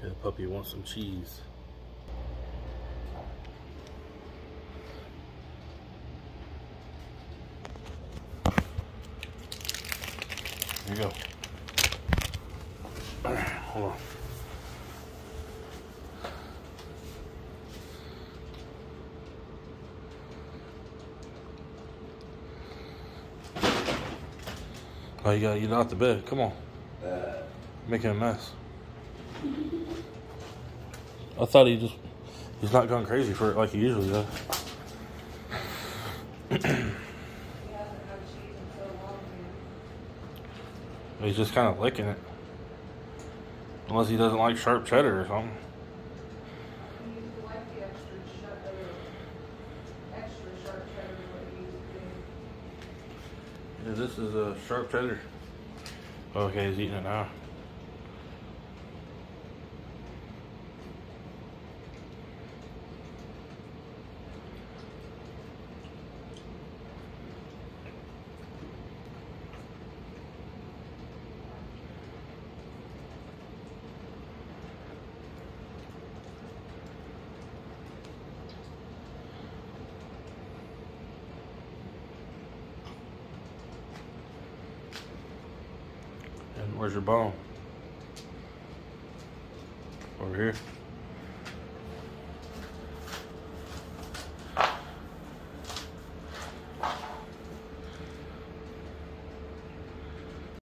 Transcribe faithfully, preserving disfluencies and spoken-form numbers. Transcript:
The puppy wants some cheese. Here you go. All right, hold on. Oh, you gotta get out the bed. Come on. Making a mess. I thought he just, he's not going crazy for it like he usually does. He's just kind of licking it. Unless he doesn't like sharp cheddar or something. Yeah, this is a sharp cheddar. Okay, he's eating it now. And where's your bone? Over here.